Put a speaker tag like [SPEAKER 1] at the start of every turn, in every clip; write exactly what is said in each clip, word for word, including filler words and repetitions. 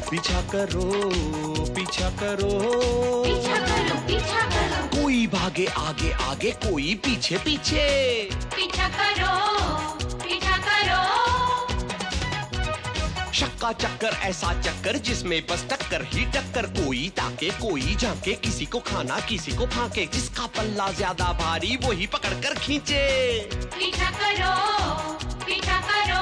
[SPEAKER 1] पीछा करो पीछा करो
[SPEAKER 2] पीछा करो पीछा करो,
[SPEAKER 1] कोई भागे आगे आगे कोई पीछे पीछे,
[SPEAKER 2] पीछा करो पीछा करो।
[SPEAKER 1] शक्का चक्कर ऐसा चक्कर जिसमें बस टक्कर ही टक्कर, कोई ताके कोई झांके, किसी को खाना किसी को फाके, जिसका पल्ला ज्यादा भारी वही पकड़ कर खींचे।
[SPEAKER 2] पीछा करो पीछा करो।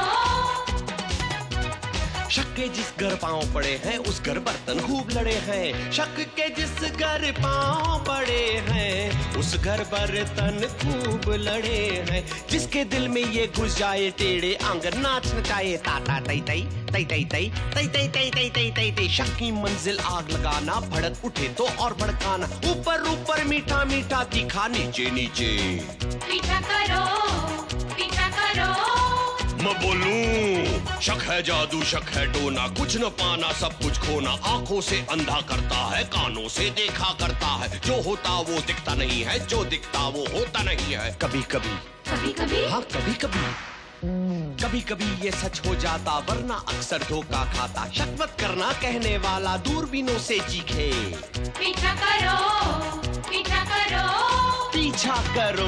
[SPEAKER 1] शक के जिस घर पांव पड़े हैं उस घर बर्तन खूब लड़े हैं, शक के जिस घर पांव पड़े हैं उस घर बर्तन खूब लड़े हैं, जिसके दिल में ये घुस जाए टेढ़े आंगन नाच नचाए, ताता तई तई तई तई तई तई तई तई तई तई तई तई। शक की मंजिल आग लगाना, भड़क उठे तो और भड़काना, ऊपर ऊपर मीठा मीठा तीखा नीचे नीचे।
[SPEAKER 2] पीछा करो पीछा करो।
[SPEAKER 1] मैं बोलूं शक है जादू शक है टोना, कुछ न पाना सब कुछ खोना, आंखों से अंधा करता है कानों से देखा करता है, जो होता वो दिखता नहीं है जो दिखता वो होता नहीं है। कभी कभी
[SPEAKER 2] कभी कभी
[SPEAKER 1] हाँ कभी कभी कभी कभी ये सच हो जाता वरना अक्सर धोखा खाता, शक मत करना कहने वाला दूरबीनों से चीखे।
[SPEAKER 2] पीछा करो पीछा करो
[SPEAKER 1] पीछा करो।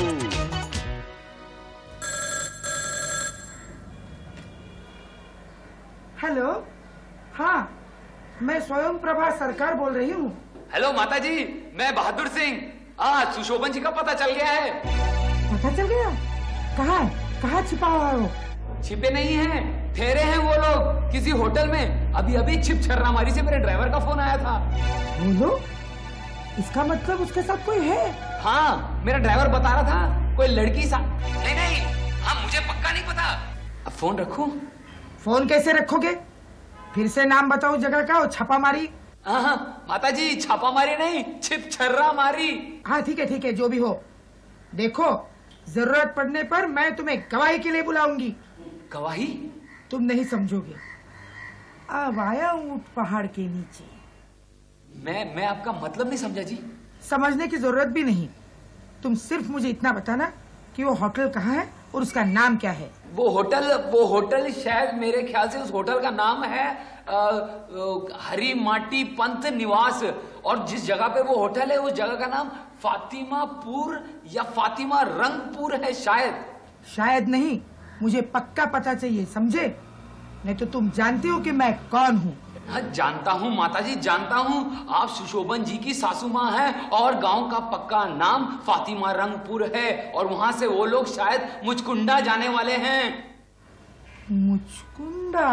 [SPEAKER 3] हेलो, हाँ मैं स्वयं प्रभा सरकार बोल रही हूँ।
[SPEAKER 4] हेलो माता जी, मैं बहादुर सिंह। आज सुशोभन जी का पता चल गया है।
[SPEAKER 3] पता चल गया? कहाँ है? कहाँ छिपा हुआ है वो?
[SPEAKER 4] छिपे नहीं हैं, ठहरे हैं वो लोग किसी होटल में। अभी अभी छिप छर्रामारी से मेरे ड्राइवर का फोन आया था।
[SPEAKER 3] वो लोग? इसका मतलब उसके साथ कोई है?
[SPEAKER 4] हाँ, मेरा ड्राइवर बता रहा था कोई लड़की सा। नहीं नहीं, हाँ मुझे पक्का नहीं पता। अब फोन रखूं?
[SPEAKER 3] फोन कैसे रखोगे? फिर से नाम बताओ जगह का। वो छापामारी।
[SPEAKER 4] हाँ माता जी, छापामारी नहीं, छिप छर्रा मारी।
[SPEAKER 3] हाँ ठीक है ठीक है, जो भी हो। देखो, जरूरत पड़ने पर मैं तुम्हें गवाही के लिए बुलाऊंगी।
[SPEAKER 4] गवाही?
[SPEAKER 3] तुम नहीं समझोगे। अब आया ऊंट पहाड़ के नीचे।
[SPEAKER 4] मैं मैं आपका मतलब नहीं समझा जी।
[SPEAKER 3] समझने की जरूरत भी नहीं, तुम सिर्फ मुझे इतना बताना कि वो होटल कहाँ है और उसका नाम क्या है।
[SPEAKER 4] वो होटल वो होटल शायद मेरे ख्याल से उस होटल का नाम है आ, आ, हरी माटी पंत निवास, और जिस जगह पे वो होटल है उस जगह का नाम फातिमापुर या फातिमा रंगपुर है शायद।
[SPEAKER 3] शायद नहीं, मुझे पक्का पता चाहिए, समझे? नहीं तो तुम जानती हो कि मैं कौन हूँ।
[SPEAKER 4] हाँ जानता हूँ माता जी, जानता हूँ। आप सुशोभन जी की सासू माँ हैं और गांव का पक्का नाम फातिमा रंगपुर है, और वहाँ से वो लोग शायद मुचकुंडा जाने वाले हैं।
[SPEAKER 3] Muchkunda?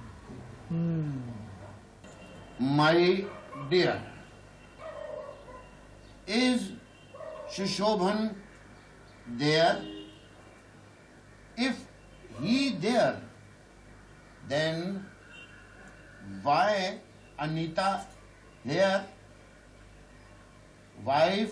[SPEAKER 5] My dear, is Sushobhan there? If he there, then why Anita here? Wife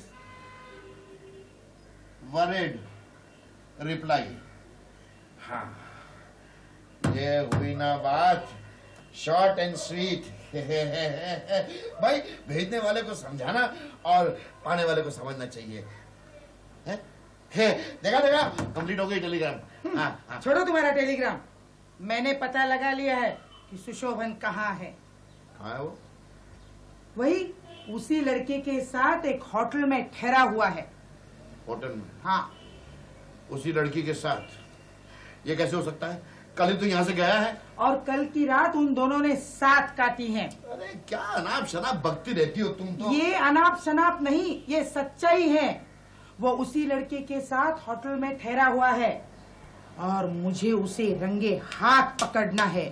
[SPEAKER 5] worried reply. हाँ, ये हुई ना बात, शॉर्ट एंड स्वीट। भाई, भेजने वाले को समझाना और पाने वाले को समझना चाहिए। है? है, देखा देखा, कंप्लीट हो गई टेलीग्राम। हाँ, हाँ।
[SPEAKER 3] छोड़ो तुम्हारा टेलीग्राम, मैंने पता लगा लिया है कि सुशोभन कहाँ है।
[SPEAKER 5] कहाँ है वो?
[SPEAKER 3] वही उसी लड़के के साथ एक होटल में ठहरा हुआ है।
[SPEAKER 5] होटल में?
[SPEAKER 3] हाँ।
[SPEAKER 5] उसी लड़की के साथ? ये कैसे हो सकता है? कल ही तो यहाँ से गया है।
[SPEAKER 3] और कल की रात उन दोनों ने साथ काटी है।
[SPEAKER 5] अरे क्या अनाप शनाप बकती रहती हो तुम तो।
[SPEAKER 3] ये अनाप शनाप नहीं, ये सच्चाई है। वो उसी लड़के के साथ होटल में ठहरा हुआ है और मुझे उसे रंगे हाथ पकड़ना है।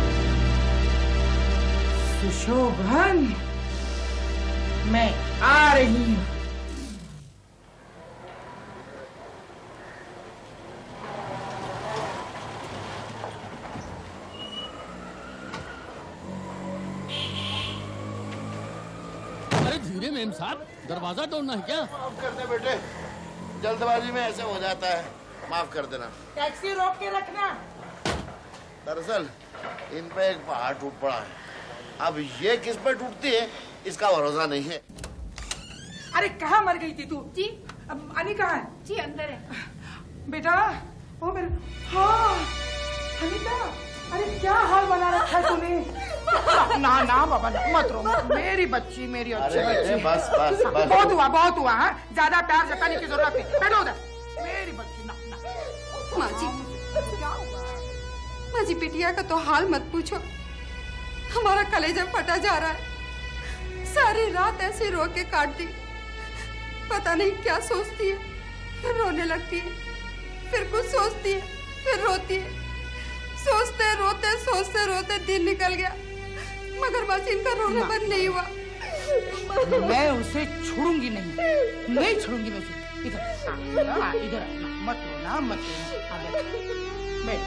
[SPEAKER 3] सुशोभन, मैं आ रही हूँ।
[SPEAKER 6] अरे धीरे मेम साहब, दरवाजा तोड़ना है क्या?
[SPEAKER 5] माफ कर दे बेटे, जल्दबाजी में ऐसे हो जाता है, माफ कर देना।
[SPEAKER 3] टैक्सी रोक के रखना।
[SPEAKER 5] दरअसल इन पे एक पहाड़ टूट पड़ा है, अब ये किस पे टूटती है इसका भरोसा नहीं है।
[SPEAKER 3] अरे कहाँ मर गई थी तू?
[SPEAKER 2] जी
[SPEAKER 3] अब अनी कहाँ है?
[SPEAKER 2] जी अंदर है।
[SPEAKER 3] बेटा, ओ मेरे, हाँ अनीता, अरे क्या हाल बना रखा है तूने? ना ना बाबा ना, मत रो, मेरी बच्ची, मेरी अच्छी बच्ची।
[SPEAKER 5] बस बस बस
[SPEAKER 3] बहुत हुआ बहुत हुआ। हाँ, ज्यादा प्यार जताने की जरूरत नहीं। बैठो उधर, मेरी बच्ची। ना ना
[SPEAKER 7] माँ जी,
[SPEAKER 3] क्या हुआ?
[SPEAKER 7] माँ जी बिटिया का तो हाल मत पूछो, हमारा कलेजा फटा जा रहा है। सारी रात ऐसे रो के काट दी, पता नहीं क्या सोचती है, फिर रोने लगती है, फिर कुछ सोचती है, फिर रोती है। सोचते रोते सोचते रोते दिन निकल गया, मगर बस इनका रोना बंद नहीं हुआ।
[SPEAKER 3] मैं उसे छोड़ूंगी नहीं, नहीं छोड़ूंगी मैं उसे। इधर आ, इधर आ, मत रोना, मत रोना। बैठ।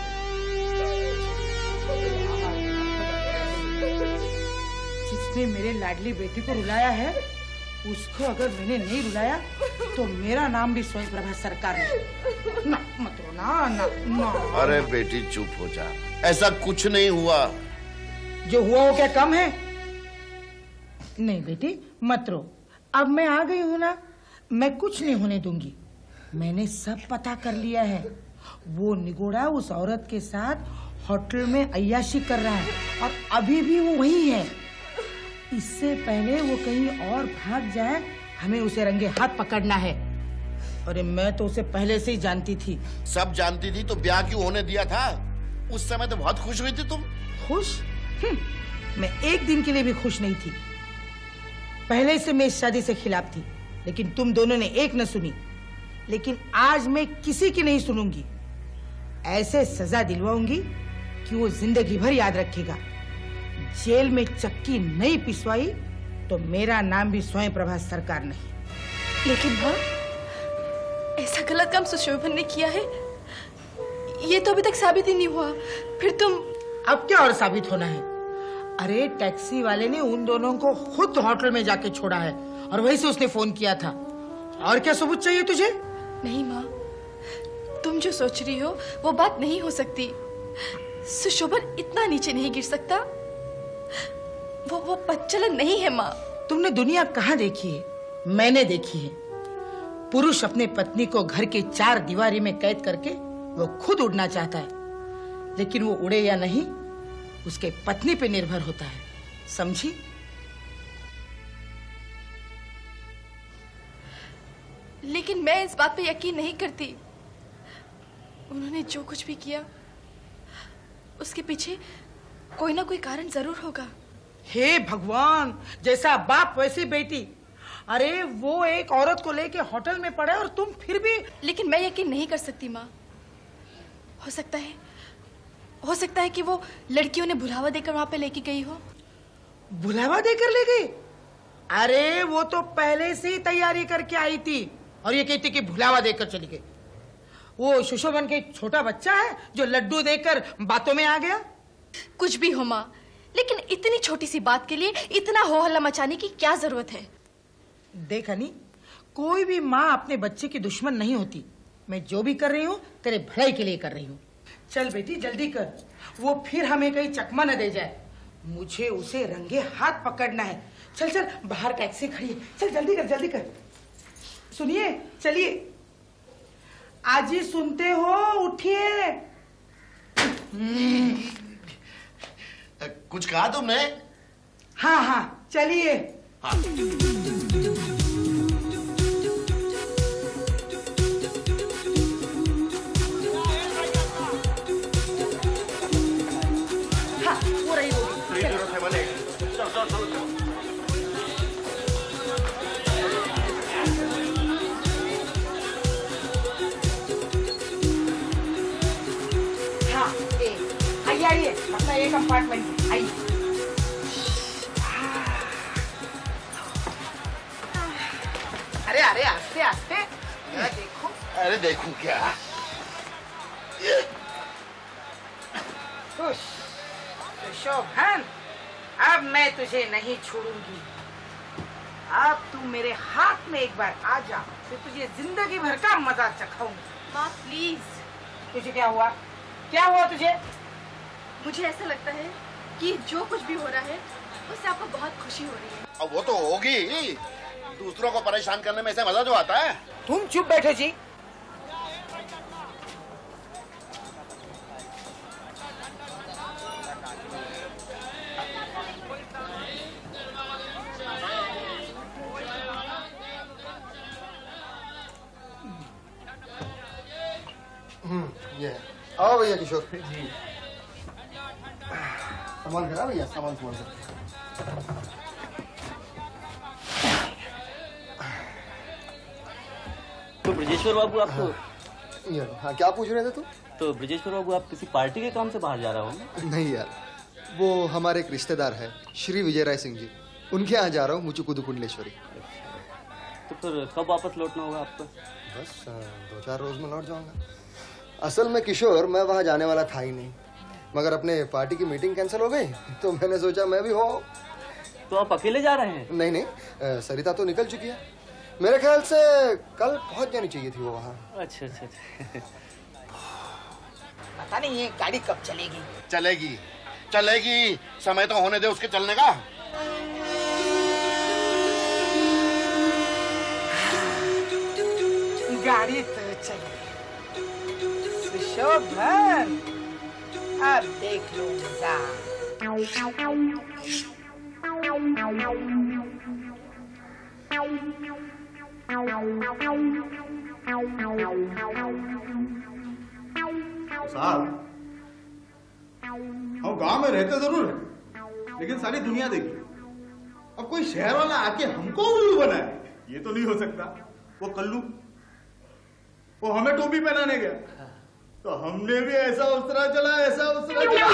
[SPEAKER 3] जिसने मेरे लाडली बेटी को रुलाया है, उसको अगर मैंने नहीं रुलाया तो मेरा नाम भी स्वयं प्रभा सरकार है। ना मत रो, ना ना ना।
[SPEAKER 5] अरे बेटी चुप हो जा, ऐसा कुछ नहीं हुआ।
[SPEAKER 3] जो हुआ वो क्या कम है? नहीं बेटी मत रो, अब मैं आ गई हूँ ना, मैं कुछ नहीं होने दूंगी। मैंने सब पता कर लिया है। वो निगोड़ा उस औरत के साथ होटल में अय्याशी कर रहा है और अभी भी वो वहीं है। इससे पहले वो कहीं और भाग जाए, हमें उसे रंगे हाथ पकड़ना है। अरे मैं तो उसे पहले से ही जानती थी।
[SPEAKER 5] सब जानती थी तो ब्याह क्यों होने दिया था? उस समय तो बहुत खुश हुई थी तुम।
[SPEAKER 3] खुश? मैं एक दिन के लिए भी खुश नहीं थी। पहले से मैं इस शादी से खिलाफ थी, लेकिन तुम दोनों ने एक न सुनी। लेकिन आज मैं किसी की नहीं सुनूंगी। ऐसे सजा दिलवाऊंगी कि वो जिंदगी भर याद रखेगा। जेल में चक्की नहीं पिसवाई तो मेरा नाम भी स्वयं प्रभा सरकार नहीं।
[SPEAKER 7] लेकिन माँ, ऐसा गलत काम सुशोभन ने किया है, ये तो अभी तक साबित ही नहीं हुआ। फिर तुम
[SPEAKER 3] अब क्या और साबित होना है? अरे टैक्सी वाले ने उन दोनों को खुद होटल में जाके छोड़ा है और वहीं से उसने फोन किया था। और क्या सबूत चाहिए तुझे?
[SPEAKER 7] नहीं माँ, तुम जो सोच रही हो वो बात नहीं हो सकती। सुशोभन इतना नीचे नहीं गिर सकता। वो वो पच्चलन नहीं है माँ।
[SPEAKER 3] तुमने दुनिया कहाँ देखी है? मैंने देखी है। पुरुष अपने पत्नी को घर के चार दीवारी में कैद करके वो खुद उड़ना चाहता है, लेकिन वो उड़े या नहीं उसके पत्नी पे निर्भर होता है। समझी?
[SPEAKER 7] लेकिन मैं इस बात पे यकीन नहीं करती। उन्होंने जो कुछ भी किया उसके पीछे कोई ना कोई कारण जरूर होगा।
[SPEAKER 3] हे भगवान, जैसा बाप वैसी बेटी। अरे वो एक औरत को लेके होटल में पड़े और तुम फिर भी।
[SPEAKER 7] लेकिन मैं यकीन नहीं कर सकती माँ। हो सकता है हो सकता है कि वो लड़कियों ने बुलावा देकर वहां पे लेके गई हो।
[SPEAKER 3] बुलावा देकर ले गई? अरे वो तो पहले से ही तैयारी करके आई थी और ये कहती कि बुलावा देकर चली गई। वो सुशोभन के छोटा बच्चा है जो लड्डू देकर बातों में आ गया।
[SPEAKER 7] कुछ भी हो माँ, लेकिन इतनी छोटी सी बात के लिए इतना हो हल्ला मचाने की क्या जरूरत है?
[SPEAKER 3] देख हनी, कोई भी माँ अपने बच्चे की दुश्मन नहीं होती। मैं जो भी कर रही हूँ तेरे भलाई के लिए कर रही हूँ। चल बेटी जल्दी कर, वो फिर हमें कहीं चकमा न दे जाए। मुझे उसे रंगे हाथ पकड़ना है। चल चल, बाहर टैक्सी खड़ी है, चल जल्दी कर जल्दी कर। सुनिए, चलिए। आज ही सुनते हो, उठिए।
[SPEAKER 5] कुछ कहा तुमने?
[SPEAKER 3] हाँ हाँ चलिए।
[SPEAKER 5] हाँ।
[SPEAKER 3] आइए अपना एक कंपार्टमेंट आइए। अरे अरे आस्ते आस्ते, देखो।
[SPEAKER 5] अरे देखूं क्या?
[SPEAKER 3] शोभन, अब मैं तुझे नहीं छोड़ूंगी। अब तू मेरे हाथ में एक बार आ जा, फिर तुझे जिंदगी भर का मजा चखाऊंगी।
[SPEAKER 7] माँ प्लीज।
[SPEAKER 3] तुझे क्या हुआ? क्या हुआ तुझे?
[SPEAKER 7] मुझे ऐसा लगता है कि जो कुछ भी हो रहा है उससे आपको बहुत खुशी हो रही है।
[SPEAKER 5] अब वो तो होगी, दूसरों को परेशान करने में ऐसा मजा जो आता है।
[SPEAKER 3] तुम चुप बैठो जी।
[SPEAKER 8] आओ भैया किशोर। सामान करा भैया, सामान सामान करा।
[SPEAKER 9] तो ब्रजेश्वर बाबू आप तो
[SPEAKER 8] हाँ, हाँ क्या पूछ रहे थे तुम?
[SPEAKER 9] तो ब्रजेश्वर बाबू आप किसी पार्टी के काम से बाहर जा रहा हो?
[SPEAKER 8] नहीं यार, वो हमारे एक रिश्तेदार है श्री विजय राय सिंह जी, उनके यहाँ जा रहा हूँ मुचुकुंद कुंडलेश्वरी।
[SPEAKER 9] तो फिर कब वापस लौटना होगा आपको?
[SPEAKER 8] बस दो चार रोज में लौट जाऊंगा। असल में किशोर मैं वहाँ जाने वाला था ही नहीं, मगर अपने पार्टी की मीटिंग कैंसिल हो गई तो मैंने सोचा मैं भी हो।
[SPEAKER 9] तो आप अकेले जा रहे हैं?
[SPEAKER 8] नहीं नहीं, सरिता तो निकल चुकी है, मेरे ख्याल से कल पहुंच जानी चाहिए थी वो वहाँ।
[SPEAKER 9] अच्छा अच्छा अच्छा।
[SPEAKER 3] पता नहीं ये गाड़ी कब चलेगी।
[SPEAKER 5] चलेगी चलेगी, समय तो होने दे उसके चलने का।
[SPEAKER 3] गाड़ी तो चली। सुशोभन, अब देख लो मजा।
[SPEAKER 10] साहब, हम गांव में रहते जरूर है, लेकिन सारी दुनिया देखी। अब कोई शहर वाला आके हमको उल्लू बनाए, ये तो नहीं हो सकता। वो कल्लू, वो हमें टोपी पहनाने गया, तो हमने भी ऐसा उसरा चला, ऐसा उसरा चला।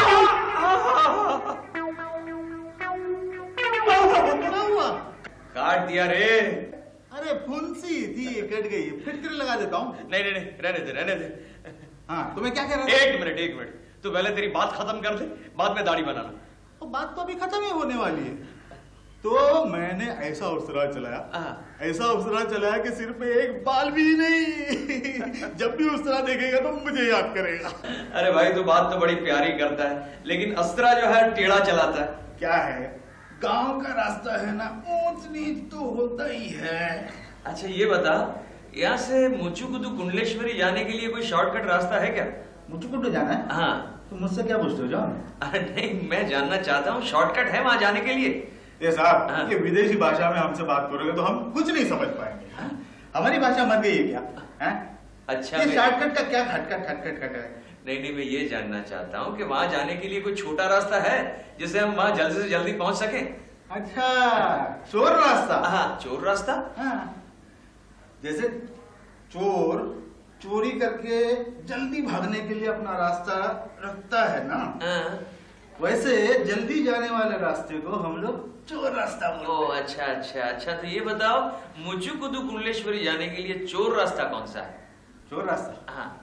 [SPEAKER 10] क्या हुआ?
[SPEAKER 11] काट दिया रे।
[SPEAKER 10] अरे फुंसी थी, कट गई, फिटकरी लगा देता हूँ।
[SPEAKER 11] नहीं नहीं नहीं, रहने दे रहने दे।
[SPEAKER 10] हाँ, तुम्हें क्या कह रहा था?
[SPEAKER 11] एक मिनट एक मिनट, तू पहले तेरी बात खत्म कर दे, बाद में दाढ़ी बनाना।
[SPEAKER 10] तो बात तो अभी खत्म ही होने वाली है। तो मैंने ऐसा उसरा चलाया, ऐसा उसरा चलाया कि सिर पे एक बाल भी नहीं। जब भी उसरा देखेगा तो मुझे याद करेगा।
[SPEAKER 11] अरे भाई तू बात तो बड़ी प्यारी करता है, लेकिन अस्त्रा जो है टेढ़ा चलाता है।
[SPEAKER 10] क्या है, गांव का रास्ता है ना, ऊंच नीच तो होता ही है।
[SPEAKER 11] अच्छा ये बता, यहाँ से मुचुकुंद कुंडलेश्वरी जाने के लिए कोई शॉर्टकट रास्ता है क्या?
[SPEAKER 10] मुचुकुंड जाना है?
[SPEAKER 11] हाँ।
[SPEAKER 10] तुम मुझसे क्या पूछते हो? जाओ।
[SPEAKER 11] अरे नहीं, मैं जानना चाहता हूँ शॉर्टकट है वहाँ जाने के लिए?
[SPEAKER 10] ये साहब, हाँ। ये विदेशी भाषा में हमसे बात करोगे तो हम कुछ नहीं समझ पाएंगे। हाँ? हमारी भाषा मर गई है क्या? हाँ?
[SPEAKER 11] अच्छा,
[SPEAKER 10] ये शॉर्टकट का क्या खटखट खटखट खट है?
[SPEAKER 11] नहीं नहीं, मैं ये जानना चाहता हूँ कि वहाँ जाने के लिए कोई छोटा रास्ता है जिससे हम वहाँ जल्दी से जल्दी पहुँच सके?
[SPEAKER 10] अच्छा, चोर रास्ता?
[SPEAKER 11] हाँ, चोर रास्ता।
[SPEAKER 10] हाँ। जैसे चोर चोरी करके जल्दी भागने के लिए अपना रास्ता रखता है ना,
[SPEAKER 11] हाँ।
[SPEAKER 10] वैसे जल्दी जाने वाले रास्ते को हम लोग चोर रास्ता बोलते हैं।
[SPEAKER 11] ओ अच्छा अच्छा अच्छा, तो ये बताओ मुचुकुंद कुंडलेश्वरी जाने के लिए चोर रास्ता कौन सा है?
[SPEAKER 10] चोर रास्ता?
[SPEAKER 11] हाँ।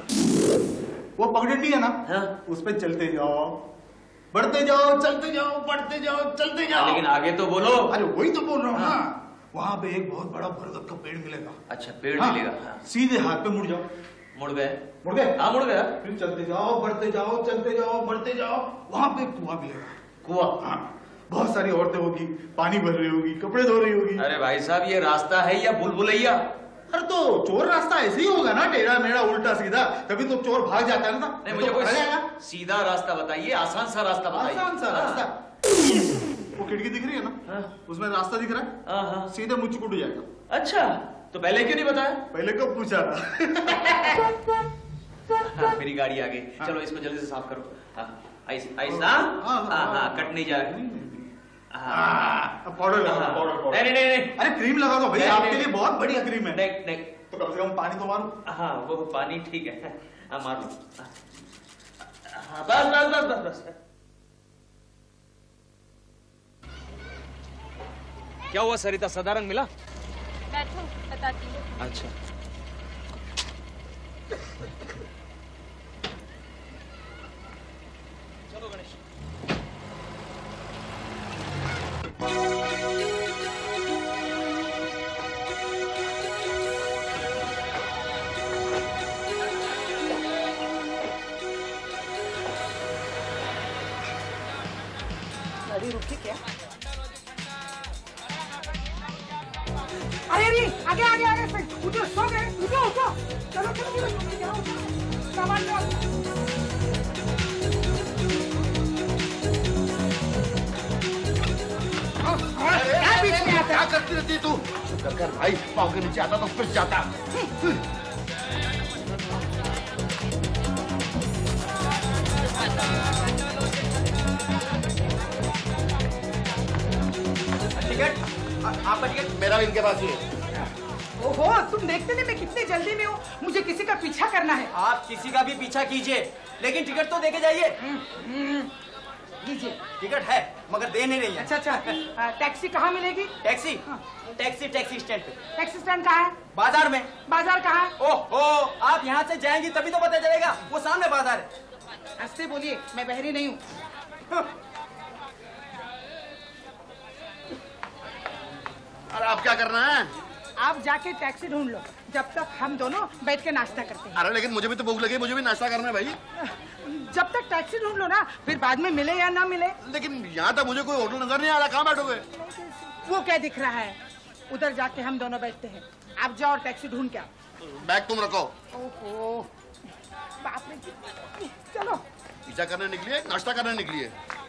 [SPEAKER 10] वो पगडंडी है ना,
[SPEAKER 11] हाँ।
[SPEAKER 10] उस पे चलते जाओ, बढ़ते जाओ, चलते जाओ, बढ़ते जाओ, चलते जाओ।
[SPEAKER 11] लेकिन आगे तो बोलो।
[SPEAKER 10] अरे वही तो बोल रहा हूँ। हाँ। वहाँ पे एक बहुत बड़ा बरगद का पेड़ मिलेगा।
[SPEAKER 11] अच्छा, पेड़
[SPEAKER 10] हाँ।
[SPEAKER 11] मिलेगा। हाँ।
[SPEAKER 10] सीधे हाथ पे मुड़ जाओ।
[SPEAKER 11] मुड़ गए?
[SPEAKER 10] मुड़ गए?
[SPEAKER 11] हाँ मुड़ गया।
[SPEAKER 10] फिर चलते जाओ, बढ़ते जाओ, चलते जाओ, बढ़ते जाओ, वहाँ पे कुआं मिलेगा।
[SPEAKER 11] कुआं?
[SPEAKER 10] हाँ। बहुत सारी औरतें होगी, पानी भर रही होगी, कपड़े धो रही होगी।
[SPEAKER 11] अरे भाई साहब, ये रास्ता है या भूलभुलैया?
[SPEAKER 10] अरे तो चोर रास्ता ऐसे ही होगा ना, टेढ़ा मेढ़ा उल्टा सीधा, तभी तो चोर भाग जाता है ना।
[SPEAKER 11] नहीं, मुझे कोई सीधा रास्ता बताइए, आसान सा रास्ता बताइए।
[SPEAKER 10] आसान सा रास्ता? वो खिड़की दिख रही है ना? हाँ। उसमें रास्ता दिख रहा है?
[SPEAKER 11] हाँ हाँ।
[SPEAKER 10] सीधे मुचुकुंड जाएगा।
[SPEAKER 11] अच्छा, तो पहले क्यों नहीं बताया?
[SPEAKER 10] पहले कब पूछा था?
[SPEAKER 11] हाँ, मेरी गाड़ी आ गई। हाँ। चलो इसको जल्दी से साफ करो। हाँ, ऐसा? हाँ हाँ, कट नहीं जाएगा।
[SPEAKER 10] पाउडर लगा, पाउडर।
[SPEAKER 11] नहीं नहीं नहीं,
[SPEAKER 10] अरे क्रीम लगा दो भाई, आपके लिए बहुत बढ़िया क्रीम है।
[SPEAKER 11] नहीं नहीं,
[SPEAKER 10] तो कम से कम पानी तो मारो।
[SPEAKER 11] हाँ, वो पानी ठीक है। हाँ मारो। हाँ, बस बस बस बस बस। क्या हुआ सरिता, सदा रंग मिला?
[SPEAKER 2] बैठो, बताती हूँ।
[SPEAKER 11] अच्छा। चलो गणेश।
[SPEAKER 3] गाड़ी रुकी क्या? अरे अरे, आगे आगे आगे, उठो, सो गए, उठो उठो, चलो चलो चलो, सामान लो।
[SPEAKER 5] क्या बीच में आता? क्या करती रहती तू? कर कर भाई, पाँव के नीचे आता तो फिर जाता।
[SPEAKER 11] टिकट आपका टिकट?
[SPEAKER 5] मेरा इनके पास ही है।
[SPEAKER 3] ओहो, तुम देखते नहीं मैं कितनी जल्दी में हूँ, मुझे किसी का पीछा करना है।
[SPEAKER 11] आप किसी का भी पीछा कीजिए, लेकिन टिकट तो देके जाइए।
[SPEAKER 3] लीजिए।
[SPEAKER 11] टिकट है मगर दे नहीं रही है।
[SPEAKER 3] अच्छा अच्छा, आ, टैक्सी कहाँ मिलेगी?
[SPEAKER 11] टैक्सी? टैक्सी टैक्सी स्टैंड पे।
[SPEAKER 3] टैक्सी स्टैंड कहाँ है?
[SPEAKER 11] बाजार में।
[SPEAKER 3] बाजार कहाँ है?
[SPEAKER 11] ओहो, आप यहाँ से जाएंगी तभी तो पता चलेगा, वो सामने बाजार है।
[SPEAKER 3] हंसते बोलिए, मैं बहरी नहीं हूँ।
[SPEAKER 5] अरे आप क्या करना है?
[SPEAKER 3] आप जाके टैक्सी ढूंढ लो, जब तक हम दोनों बैठ के नाश्ता करते हैं।
[SPEAKER 5] अरे लेकिन मुझे भी तो भूख लगी, मुझे भी नाश्ता करना है भाई।
[SPEAKER 3] जब तक टैक्सी ढूंढ लो ना, फिर बाद में मिले या ना मिले।
[SPEAKER 5] लेकिन यहाँ तक मुझे कोई होटल नजर नहीं आ रहा, कहाँ बैठोगे?
[SPEAKER 3] वो क्या दिख रहा है, उधर जाके हम दोनों बैठते हैं। आप जाओ और टैक्सी ढूंढ के आओ।
[SPEAKER 5] बैग तुम रखो।
[SPEAKER 3] ओहो, बाप रे, चलो।
[SPEAKER 5] पीछा करने निकलिए, नाश्ता करने निकलिए।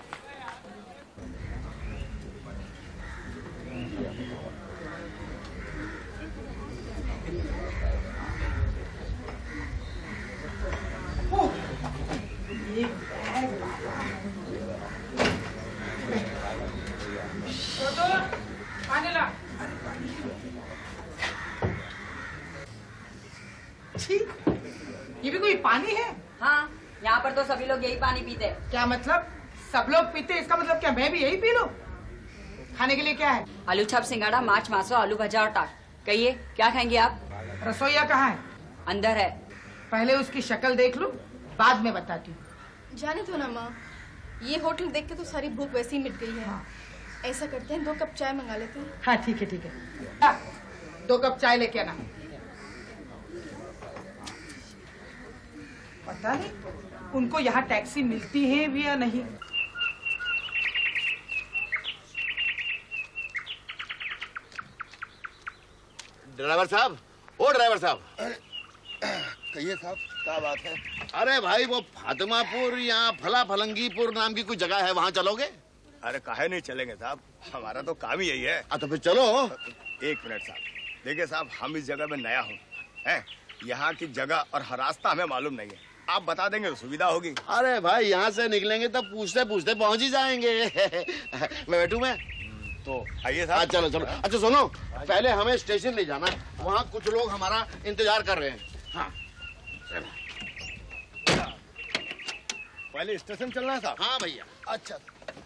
[SPEAKER 3] ये भी कोई पानी है?
[SPEAKER 2] हाँ, यहाँ पर तो सभी लोग यही पानी पीते हैं।
[SPEAKER 3] क्या मतलब? सब लोग पीते, इसका मतलब क्या मैं भी यही पी लूं? खाने के लिए क्या है?
[SPEAKER 2] आलू छाप, सिंगाड़ा, माछ, मासो, आलू भजा और टाट। कहिए क्या खाएंगे आप?
[SPEAKER 3] रसोईया कहाँ है?
[SPEAKER 2] अंदर है।
[SPEAKER 3] पहले उसकी शक्ल देख लूं, बाद में बताती हूँ।
[SPEAKER 12] जाने दो ना माँ, ये होटल देख के तो सारी भूख वैसे ही मिट गई है। हाँ। ऐसा करते हैं, दो कप चाय मंगा लेते हैं।
[SPEAKER 3] हाँ ठीक है ठीक है, हाँ, दो कप चाय लेके आना। पता नहीं उनको यहाँ टैक्सी मिलती है भी या नहीं।
[SPEAKER 5] ड्राइवर साहब, ओ ड्राइवर साहब।
[SPEAKER 8] कहिए साहब, क्या बात है?
[SPEAKER 5] अरे भाई, वो फातिमापुर या फला फलंगीपुर नाम की कोई जगह है, वहाँ चलोगे?
[SPEAKER 10] अरे काहे नहीं चलेंगे साहब, हमारा तो काम ही यही है।
[SPEAKER 5] आ, तो फिर चलो।
[SPEAKER 10] एक मिनट साहब, देखिए साहब, हम इस जगह में नया हूँ, हैं? यहाँ की जगह और हर रास्ता हमें मालूम नहीं है, आप बता देंगे तो सुविधा होगी।
[SPEAKER 5] अरे भाई, यहाँ से निकलेंगे तब पूछते पूछते पहुँच ही जाएंगे। मैं बैठूं मैं?
[SPEAKER 10] तो आइए साहब।
[SPEAKER 5] चलो चलो। अच्छा सुनो, पहले हमें स्टेशन ले जाना, वहाँ कुछ लोग हमारा इंतजार कर रहे हैं। हाँ
[SPEAKER 10] पहले स्टेशन चलना है साहब?
[SPEAKER 5] हाँ भैया।
[SPEAKER 10] अच्छा।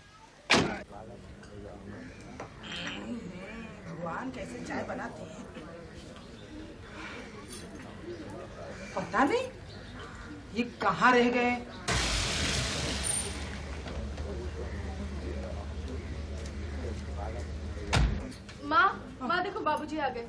[SPEAKER 3] भगवान कैसे चाय बनाते हैं पता नहीं, ये कहाँ रह गए?
[SPEAKER 12] माँ, माँ देखो बाबूजी आ गए।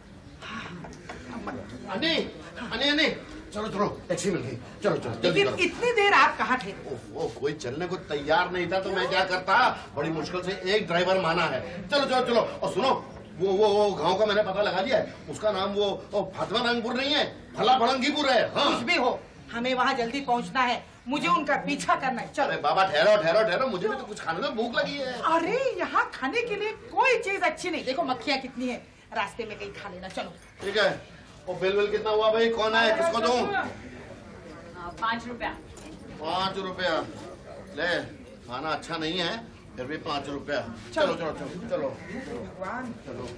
[SPEAKER 5] अनी, अनी, अनी, चलो चलो, टैक्सी मिल गई, चलो चलो जल्दी करो।
[SPEAKER 3] इतनी देर आप कहाँ थे?
[SPEAKER 5] वो कोई चलने को तैयार नहीं था तो मैं क्या करता, बड़ी मुश्किल से एक ड्राइवर माना है। चलो चलो चलो। और सुनो, वो वो वो गांव का मैंने पता लगा लिया है, उसका नाम वो, वो फातिमा रंगपुर नहीं है, फला फलंगीपुर है। हाँ।
[SPEAKER 3] कुछ भी हो, हमें वहाँ जल्दी पहुँचना है, मुझे उनका पीछा करना है। चलो।
[SPEAKER 5] अरे बाबा ठहरो ठहरो ठहरो, मुझे भी तो कुछ खाने में भूख लगी है।
[SPEAKER 3] अरे यहाँ खाने के लिए कोई चीज अच्छी नहीं, देखो मक्खियाँ कितनी है, रास्ते में कहीं खा लेना। चलो
[SPEAKER 5] ठीक है। वो बिल बिल कितना हुआ भाई, कौन है, किसको दूं?
[SPEAKER 2] पाँच रुपया।
[SPEAKER 5] पाँच रुपया ले, खाना अच्छा नहीं है फिर भी पाँच रुपया। चलो चलो चलो चलो
[SPEAKER 3] भगवान।
[SPEAKER 5] चलो।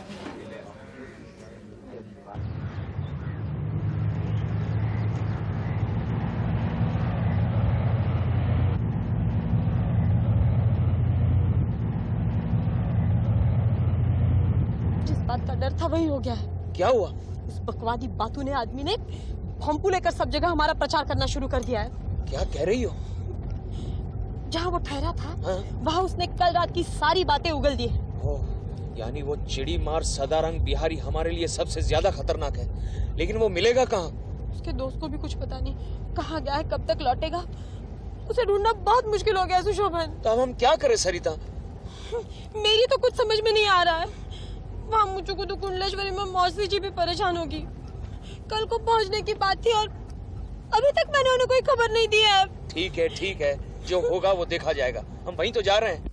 [SPEAKER 13] जिस बात का डर था वही हो गया है।
[SPEAKER 14] क्या हुआ?
[SPEAKER 13] उस बकवादी बातू ने आदमी ने भोंपू लेकर सब जगह हमारा प्रचार करना शुरू कर दिया है।
[SPEAKER 14] क्या कह रही हो?
[SPEAKER 13] जहाँ वो ठहरा था, हाँ? वहाँ उसने कल रात की सारी बातें उगल दी है।
[SPEAKER 14] यानी वो चिड़ी मार सदारंग बिहारी हमारे लिए सबसे ज्यादा खतरनाक है, लेकिन वो मिलेगा कहाँ?
[SPEAKER 13] उसके दोस्त को भी कुछ पता नहीं, कहाँ गया है, कब तक लौटेगा, उसे ढूंढना बहुत मुश्किल हो गया सुशोभन।
[SPEAKER 14] तो अब हम क्या करें सरिता?
[SPEAKER 13] मेरी तो कुछ समझ में नहीं आ रहा है। वहाँ मुझको तो कुंडलेश्वरी में मौसी जी भी परेशान होगी। कल को पहुँचने की बात थी और अभी तक मैंने उन्हें कोई खबर नहीं दी है।
[SPEAKER 14] ठीक है ठीक है, जो होगा वो देखा जाएगा, हम वहीं तो जा रहे हैं।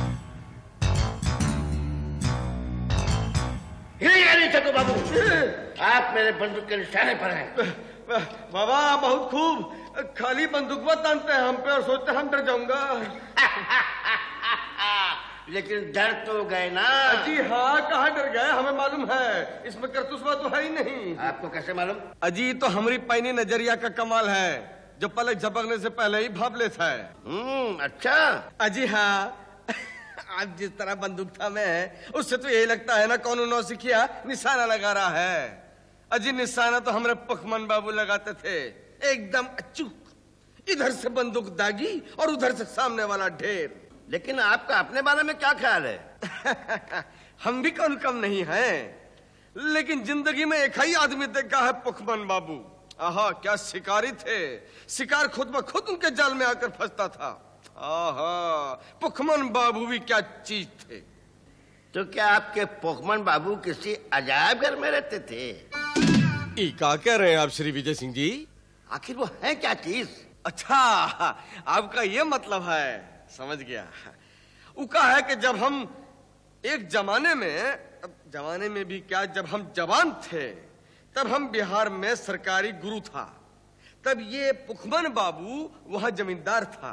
[SPEAKER 5] बाबू आप मेरे बंदूक के निशाने पर हैं।
[SPEAKER 15] बाबा बहुत खूब, खाली बंदूक मत तानते हैं हम पे और सोचते हम डर जाऊंगा।
[SPEAKER 5] लेकिन डर तो गए ना।
[SPEAKER 15] जी हाँ, कहाँ डर गए, हमें मालूम है इसमें करतूसवा तो है ही नहीं।
[SPEAKER 5] आपको कैसे मालूम?
[SPEAKER 15] अजी तो हमारी पैनी नजरिया का कमाल है, जो पलक झपकने से पहले ही भाप लेता है।
[SPEAKER 5] हम्म, अच्छा।
[SPEAKER 15] अजी हाँ, आज जिस तरह बंदूक था मैं, उससे तो यही लगता है ना कौन नौसिखिया निशाना लगा रहा है। अजी निशाना तो हमारे पुखमन बाबू लगाते थे, एकदम अचूक। इधर से बंदूक दागी और उधर से सामने वाला ढेर।
[SPEAKER 5] लेकिन आपका अपने बारे में क्या ख्याल है?
[SPEAKER 15] हम भी कौन कम नहीं हैं, लेकिन जिंदगी में एक ही आदमी देखा है पुखमन बाबू। आहा, क्या शिकारी थे, शिकार खुद ब खुद उनके जाल में आकर फंसता था। आहा, पुखमन बाबू भी क्या चीज थे।
[SPEAKER 5] तो क्या आपके पुखमन बाबू किसी अजायब घर में रहते थे?
[SPEAKER 15] ई क्या कह रहे हैं आप श्री विजय सिंह जी?
[SPEAKER 5] आखिर वो है क्या चीज?
[SPEAKER 15] अच्छा, आपका ये मतलब है, समझ गया। वो कहा है कि जब हम एक जमाने में, जमाने में भी क्या, जब हम जवान थे तब हम बिहार में सरकारी गुरु था। तब ये पुखमन बाबू वहां जमींदार था।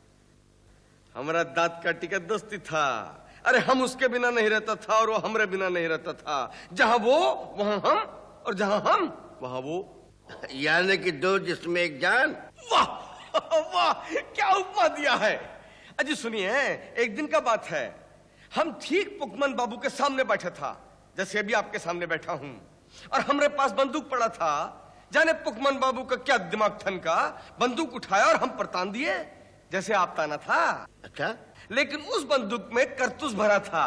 [SPEAKER 15] हमारा दांत का टिकट दोस्ती था। अरे हम उसके बिना नहीं रहता था और वो हमरे बिना नहीं रहता था। जहां वो वहां हम, और जहां हम वहां वो।
[SPEAKER 5] यानी कि दो जिसमें एक जान।
[SPEAKER 15] वाह वाह, क्या उपमा दिया है। अजी सुनिए, एक दिन का बात है, हम ठीक पुखमन बाबू के सामने बैठा था, जैसे अभी आपके सामने बैठा हूं, और हमारे पास बंदूक पड़ा था। जाने पुखमन बाबू का क्या दिमाग ठनका, बंदूक उठाया और हम पर तान दिए जैसे आप ताना था।
[SPEAKER 5] अच्छा,
[SPEAKER 15] लेकिन उस बंदूक में करतूस भरा था।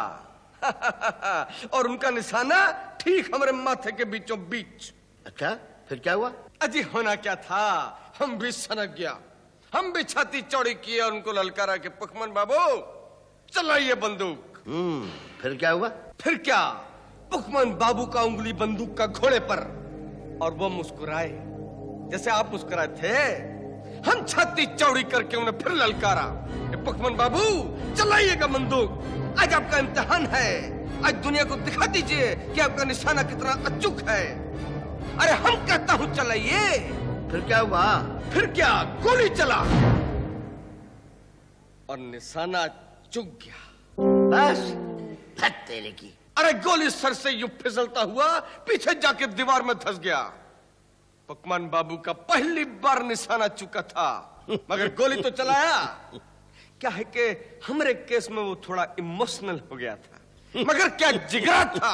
[SPEAKER 15] और उनका निशाना ठीक हमारे माथे के बीचों बीच।
[SPEAKER 5] अच्छा, फिर क्या हुआ?
[SPEAKER 15] अजी होना क्या था, हम भी सनक गया। हम भी छाती चौड़ी किए और उनको ललकारा के पुखमन बाबू चलाइए बंदूक।
[SPEAKER 5] हम्म, फिर क्या हुआ?
[SPEAKER 15] फिर क्या, पुखमन बाबू का उंगली बंदूक का घोड़े पर, और वो मुस्कुराए जैसे आप मुस्कुराए थे। हम छाती चौड़ी करके उन्हें फिर ललकारा, पुखमन बाबू चलाइएगा बंदूक, आज आपका इम्तिहान है, आज दुनिया को दिखा दीजिए कि आपका निशाना कितना अचूक है। अरे हम कहता हूँ चलाइए।
[SPEAKER 5] फिर क्या हुआ?
[SPEAKER 15] फिर क्या, गोली चला और निशाना चुक गया।
[SPEAKER 5] बस तेरे की।
[SPEAKER 15] अरे गोली सर से यूं फिसलता हुआ पीछे जाके दीवार में धंस गया। पुखमन बाबू का पहली बार निशाना चुका था, मगर गोली तो चलाया। क्या है कि हमारे केस में वो थोड़ा इमोशनल हो गया था, मगर क्या जिगरा था।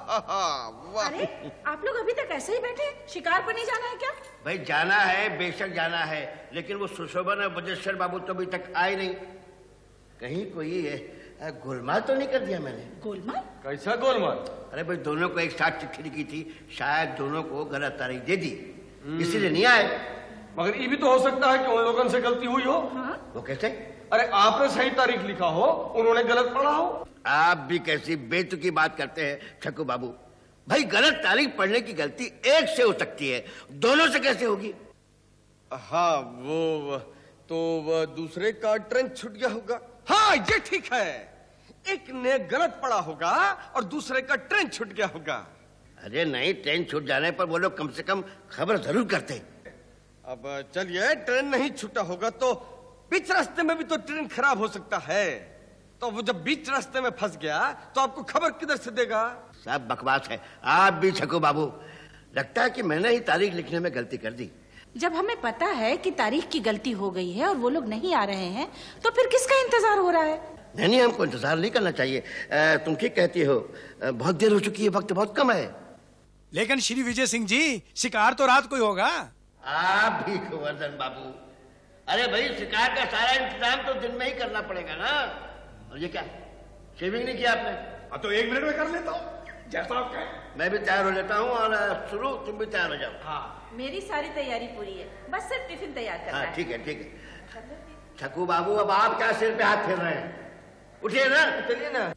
[SPEAKER 16] अरे आप लोग अभी तक ऐसे ही बैठे, शिकार पर नहीं जाना है क्या?
[SPEAKER 5] भाई जाना है, बेशक जाना है, लेकिन वो सुशोभन और बजेश्वर बाबू तो अभी तक आए नहीं। कहीं कोई गोलमाल तो नहीं कर दिया मैंने?
[SPEAKER 16] गोलमाल?
[SPEAKER 15] कैसा गोलमाल?
[SPEAKER 5] अरे भाई दोनों को एक साथ चिट्ठी लिखी थी, शायद दोनों को गलत तारीख दे दी, इसीलिए नहीं आए।
[SPEAKER 15] मगर ये भी तो हो सकता है कि उन लोगों से गलती हुई हो।
[SPEAKER 16] हाँ?
[SPEAKER 5] वो कैसे?
[SPEAKER 15] अरे आपने सही तारीख लिखा हो, उन्होंने गलत पढ़ा हो।
[SPEAKER 5] आप भी कैसी बेतुकी बात करते हैं छक्कू बाबू। भाई गलत तारीख पढ़ने की गलती एक से हो सकती है, दोनों से कैसे होगी?
[SPEAKER 15] हाँ वो तो वो दूसरे का ट्रेन छूट गया होगा। हाँ ये ठीक है, एक ने गलत पढ़ा होगा और दूसरे का ट्रेन छूट गया होगा।
[SPEAKER 5] अरे नहीं, ट्रेन छूट जाने पर वो लोग कम से कम खबर जरूर करते।
[SPEAKER 15] अब चलिए, ट्रेन नहीं छूटा होगा तो बीच रास्ते में भी तो ट्रेन खराब हो सकता है, तो वो जब बीच रास्ते में फंस गया तो आपको खबर किधर से देगा?
[SPEAKER 5] सब बकवास है। आप भी छक्कू बाबू, लगता है कि मैंने ही तारीख लिखने में गलती कर दी।
[SPEAKER 16] जब हमें पता है कि तारीख की गलती हो गई है और वो लोग नहीं आ रहे हैं, तो फिर किसका इंतजार हो रहा है?
[SPEAKER 5] नहीं नहीं, हमको इंतजार नहीं करना चाहिए। आ, तुम ठीक कहती हो, आ, बहुत देर हो चुकी है, वक्त बहुत कम है।
[SPEAKER 17] लेकिन श्री विजय सिंह जी, शिकार तो रात को ही होगा।
[SPEAKER 5] आप भी गोवर्धन बाबू, अरे भाई शिकार का सारा इंतजाम तो दिन में ही करना पड़ेगा ना। और ये क्या, शेविंग नहीं किया आपने?
[SPEAKER 10] अब तो एक मिनट में कर लेता हूँ, जैसा आप कहें।
[SPEAKER 5] मैं भी तैयार हो लेता हूँ और शुरू तुम भी तैयार हो जाओ।
[SPEAKER 16] हाँ, मेरी सारी तैयारी पूरी है, बस सिर्फ टिफिन तैयार करना है।
[SPEAKER 5] हाँ ठीक है ठीक है। छक्कू बाबू, अब आप क्या सिर पे हाथ फेर रहे हैं? उठिए ना, चलिए ना।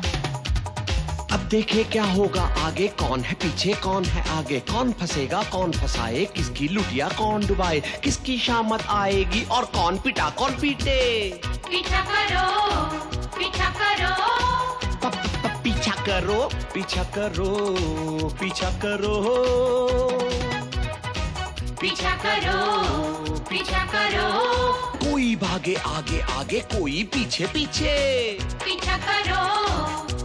[SPEAKER 1] अब देखे क्या होगा आगे, कौन है पीछे कौन है आगे, कौन फंसेगा कौन फंसाए, किसकी लुटिया कौन डुबाए, किसकी शामत आएगी और कौन पिटा कौन पीटे।
[SPEAKER 18] पीछा करो पीछा करो
[SPEAKER 1] पीछा करो पीछा करो पीछा करो
[SPEAKER 18] पीछा करो पीछा करो
[SPEAKER 1] कोई भागे आगे आगे कोई पीछे पीछे
[SPEAKER 18] पीछा करो